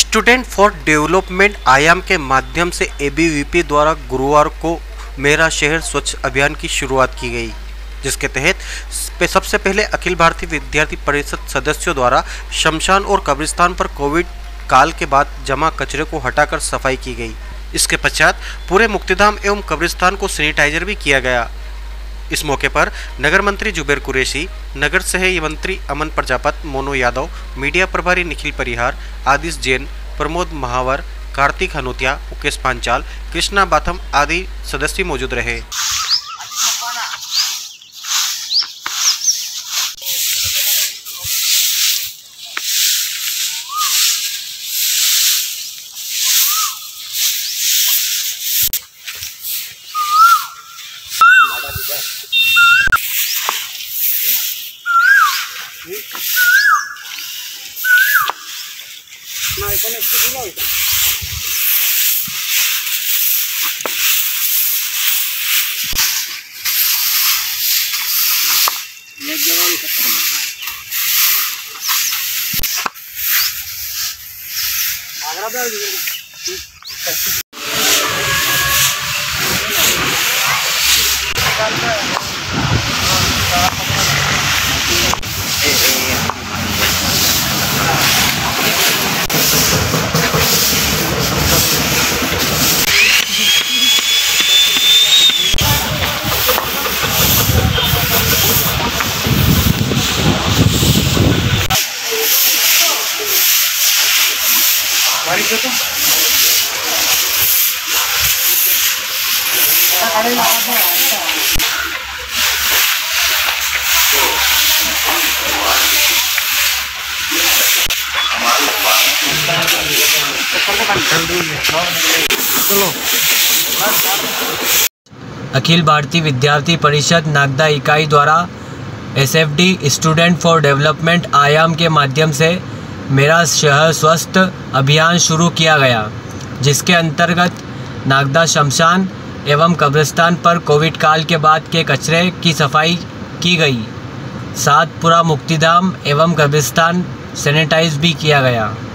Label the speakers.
Speaker 1: Student for development आयाम के माध्यम से एबीवीपी द्वारा गुरुवार को मेरा शहर स्वच्छ अभियान की शुरुआत की गई, जिसके तहत सबसे पहले अखिल भारतीय विद्यार्थी परिषद सदस्यों द्वारा शमशान और कब्रिस्तान पर कोविड काल के बाद जमा कचरे को हटाकर सफाई की गई। इसके पश्चात पूरे मुक्तिधाम एवं कब्रिस्तान को सैनिटाइजर भी किया गया। इस मौके पर नगर मंत्री जुबेर कुरैशी, नगर सह मंत्री अमन प्रजापत, मोनू यादव, मीडिया प्रभारी निखिल परिहार, आदिश जैन, प्रमोद महावर, कार्तिक हनोतिया, मुकेश पांचाल, कृष्णा बाथम आदि सदस्य मौजूद रहे।
Speaker 2: अखिल भारतीय विद्यार्थी परिषद नागदा इकाई द्वारा एसएफडी स्टूडेंट फॉर डेवलपमेंट आयाम के माध्यम से मेरा शहर स्वस्थ अभियान शुरू किया गया, जिसके अंतर्गत नागदा शमशान एवं कब्रिस्तान पर कोविड काल के बाद के कचरे की सफाई की गई। साथ पूरा मुक्तिधाम एवं कब्रिस्तान सैनिटाइज भी किया गया।